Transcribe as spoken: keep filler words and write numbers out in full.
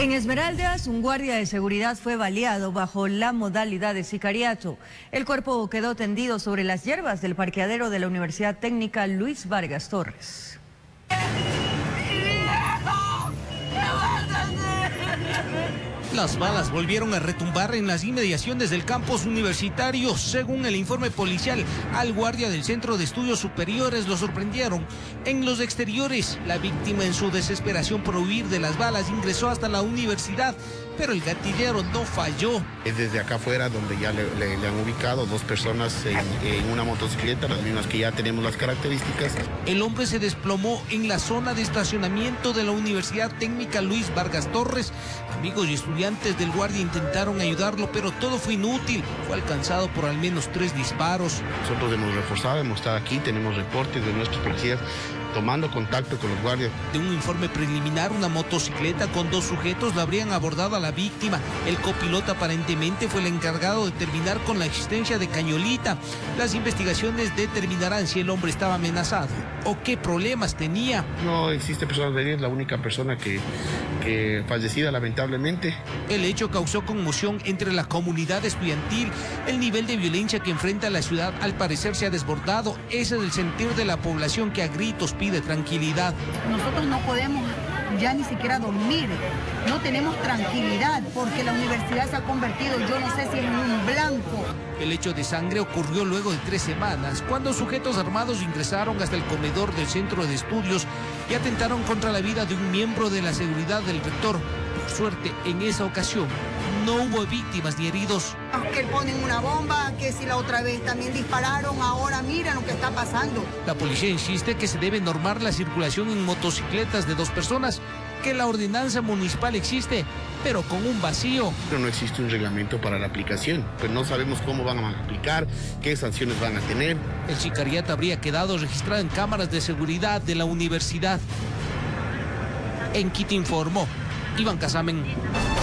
En Esmeraldas, un guardia de seguridad fue baleado bajo la modalidad de sicariato. El cuerpo quedó tendido sobre las hierbas del parqueadero de la Universidad Técnica Luis Vargas Torres. Las balas volvieron a retumbar en las inmediaciones del campus universitario. Según el informe policial, al guardia del Centro de Estudios Superiores lo sorprendieron en los exteriores. La víctima, en su desesperación por huir de las balas, ingresó hasta la universidad, pero el gatillero no falló. Es desde acá afuera donde ya le, le, le han ubicado dos personas en, en una motocicleta, las mismas que ya tenemos las características. El hombre se desplomó en la zona de estacionamiento de la Universidad Técnica Luis Vargas Torres. Amigos y estudiantes del guardia intentaron ayudarlo, pero todo fue inútil. Fue alcanzado por al menos tres disparos. Nosotros hemos reforzado, hemos estado aquí, tenemos reportes de nuestros policías tomando contacto con los guardias. De un informe preliminar, una motocicleta con dos sujetos la habrían abordado a la víctima. El copiloto aparentemente fue el encargado de terminar con la existencia de cañolita. Las investigaciones determinarán si el hombre estaba amenazado o qué problemas tenía. No existe persona de es la única persona que, que fallecida lamentablemente. El hecho causó conmoción entre la comunidad estudiantil. El nivel de violencia que enfrenta la ciudad al parecer se ha desbordado. Ese es el sentir de la población que a gritos pide tranquilidad. Nosotros no podemos ya ni siquiera dormir, no tenemos tranquilidad porque la universidad se ha convertido, yo no sé si en un blanco. El hecho de sangre ocurrió luego de tres semanas, cuando sujetos armados ingresaron hasta el comedor del centro de estudios y atentaron contra la vida de un miembro de la seguridad del rector. Por suerte, en esa ocasión no hubo víctimas ni heridos. Que ponen una bomba, que si la otra vez también dispararon, ahora miren lo que está pasando. La policía insiste que se debe normar la circulación en motocicletas de dos personas, que la ordenanza municipal existe, pero con un vacío. Pero no existe un reglamento para la aplicación, pues no sabemos cómo van a aplicar, qué sanciones van a tener. El sicariato habría quedado registrado en cámaras de seguridad de la universidad. En Quito informó Iván Casamen.